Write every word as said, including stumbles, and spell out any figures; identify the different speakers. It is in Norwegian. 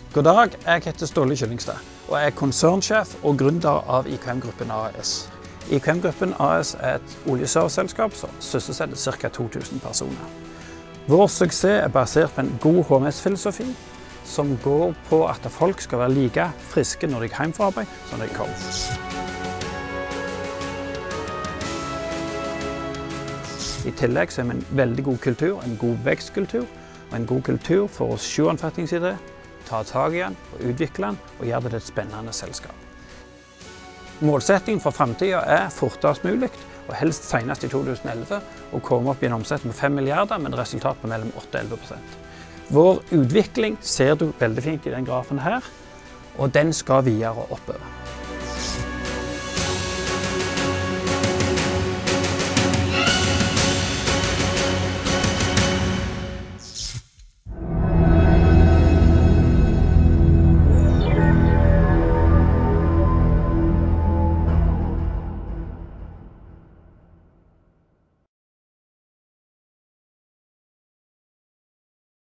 Speaker 1: God dag, jeg heter Ståle Kyllingstad, og jeg er konsernsjef og gründer av I K M Gruppen A S. I K M Gruppen A S er et oljeserviceselskap som sysselsetter ca. to tusen personer. Vår suksess er basert på en god H M S-filosofi, som går på at folk skal være like friske når de er hjemme fra arbeid som når de kommer. I tillegg så er vi en veldig god kultur, en god vekstkultur, og en god kultur for å se en forretningsidé, ta tag i den og utvikle den og gjøre det til et spennende selskap. Målsettingen for fremtiden er fortest mulig, og helst senest i to tusen og elleve, å komme opp i en omsetning på fem milliarder med et resultat på mellom åtte til elleve prosent. Vår utvikling ser du veldig fint i den grafen her, og den skal videre oppover.